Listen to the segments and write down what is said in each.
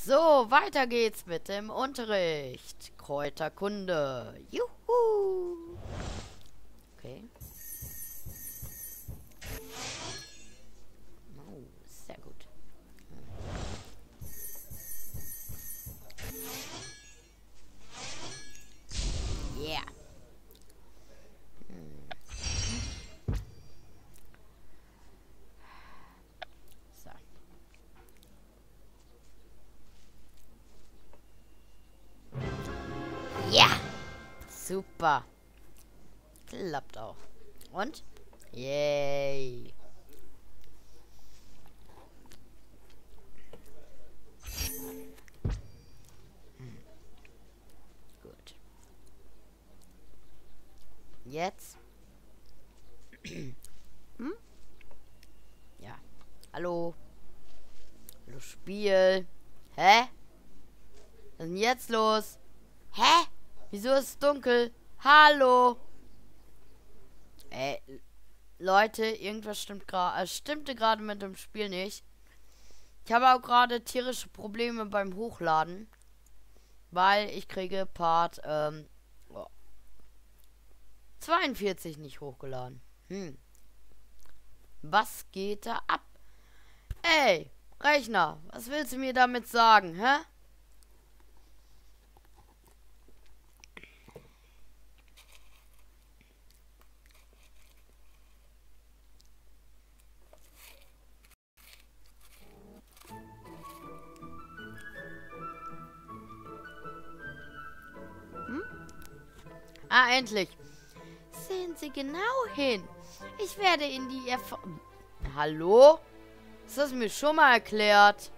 So, weiter geht's mit dem Unterricht. Kräuterkunde. Juhu. Okay. Oh, sehr gut. Yeah. So. Ja. Super. Klappt auch. Und? Yay. Gut. Jetzt? Hm? Ja. Hallo? Hallo, Spiel. Hä? Was ist denn jetzt los? Hä? Wieso ist es dunkel? Hallo? Leute, irgendwas stimmte gerade mit dem Spiel nicht. Ich habe auch gerade tierische Probleme beim Hochladen. Weil ich kriege Part 42 nicht hochgeladen. Was geht da ab? Ey, Rechner, was willst du mir damit sagen, hä? Ah, endlich. Sehen Sie genau hin. Ich werde in die Hallo? Ist das mir schon mal erklärt?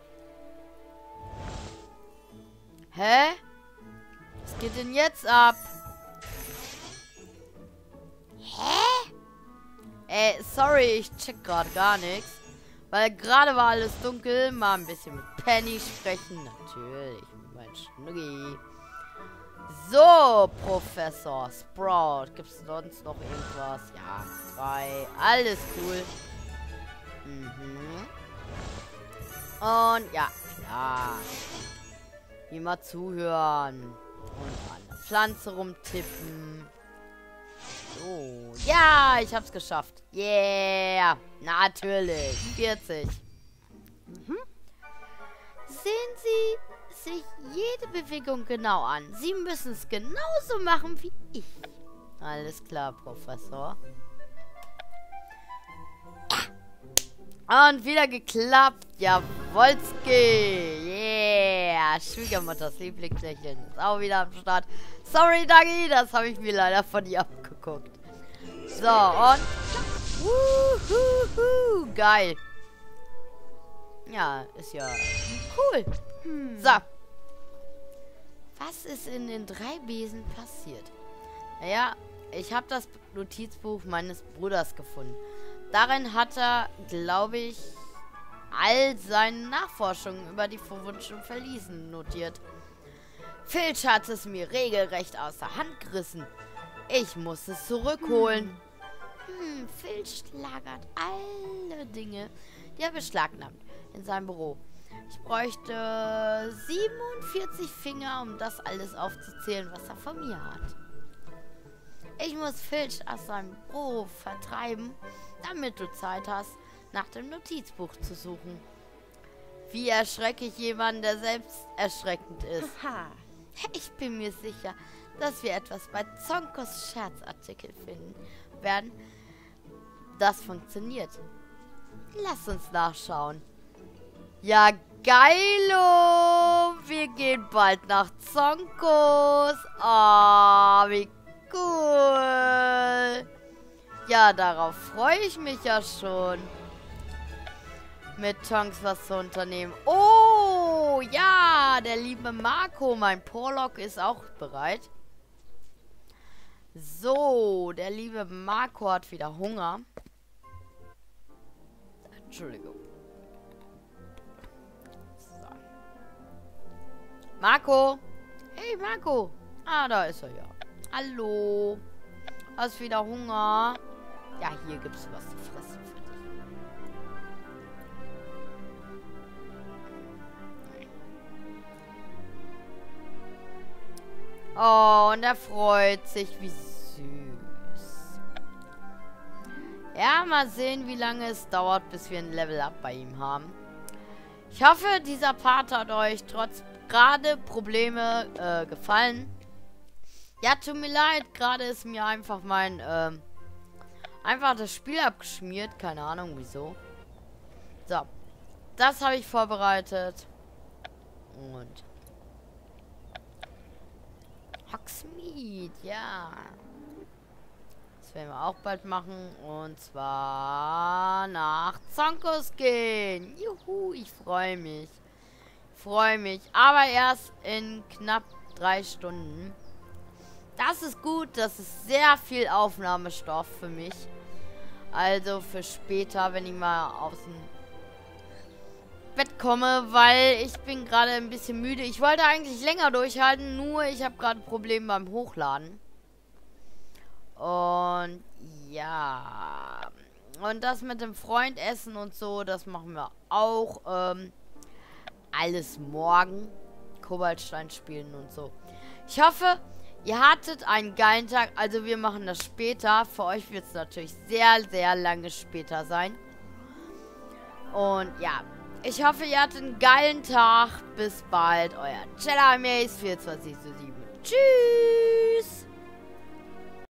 Hä? Was geht denn jetzt ab? Hä? Sorry, ich check gerade gar nichts. Weil gerade war alles dunkel. Mal ein bisschen mit Penny sprechen. Natürlich, mein Schnuggi. So, Professor Sprout. Gibt es sonst noch irgendwas? Ja, 3. Alles cool. Und ja, klar. Immer zuhören. Und an der Pflanze rumtippen. So. Ja, ich hab's geschafft. Yeah. Natürlich. 40. Sehen Sie sich jede Bewegung genau an. Sie müssen es genauso machen wie ich. Alles klar, Professor. Und wieder geklappt. Jawolski. Yeah. Schwiegermutters Lieblingslächeln ist auch wieder am Start. Sorry, Dagi. Das habe ich mir leider von dir abgeguckt. So, und... Wuhuhu. Geil. Ja, ist ja cool. So. Was ist in den 3 Besen passiert? Naja, ich habe das Notizbuch meines Bruders gefunden. Darin hat er, glaube ich, all seine Nachforschungen über die verwunschenen Verliesen notiert. Filch hat es mir regelrecht aus der Hand gerissen. Ich muss es zurückholen. Filch lagert alle Dinge, die er beschlagnahmt, in seinem Büro. Ich bräuchte 47 Finger, um das alles aufzuzählen, was er von mir hat. Ich muss Filch aus seinem Büro vertreiben, damit du Zeit hast, nach dem Notizbuch zu suchen. Wie erschrecke ich jemanden, der selbst erschreckend ist? Ich bin mir sicher, dass wir etwas bei Zonkos Scherzartikel finden werden. Das funktioniert. Lass uns nachschauen. Ja, geilo! Wir gehen bald nach Zonkos. Oh, wie cool! Ja, darauf freue ich mich ja schon. Mit Tonks was zu unternehmen. Oh, ja, der liebe Marco, mein Porlock, ist auch bereit. So, der liebe Marco hat wieder Hunger. Entschuldigung. So. Marco! Hey, Marco! Ah, da ist er ja. Hallo! Hast wieder Hunger? Ja, hier gibt's was zu fressen für dich. Oh, und er freut sich, wie süß. Ja, mal sehen, wie lange es dauert, bis wir ein Level-Up bei ihm haben. Ich hoffe, dieser Part hat euch trotz gerade Probleme gefallen. Ja, tut mir leid, gerade ist mir einfach einfach das Spiel abgeschmiert. Keine Ahnung, wieso. So, das habe ich vorbereitet. Und Hogsmeade, ja. Das werden wir auch bald machen. Und zwar nach Zonkos gehen. Juhu, ich freue mich. Freue mich. Aber erst in knapp 3 Stunden. Das ist gut. Das ist sehr viel Aufnahmestoff für mich. Also für später, wenn ich mal aus dem Bett komme, weil ich bin gerade ein bisschen müde. Ich wollte eigentlich länger durchhalten, nur ich habe gerade Probleme beim Hochladen. Und ja. Und das mit dem Freund essen und so, das machen wir auch alles morgen. Kobaltstein spielen und so. Ich hoffe, ihr hattet einen geilen Tag. Also wir machen das später. Für euch wird es natürlich sehr, sehr lange später sein. Und ja. Ich hoffe, ihr hattet einen geilen Tag. Bis bald. Euer Jedi Mace 24/7. Tschüss.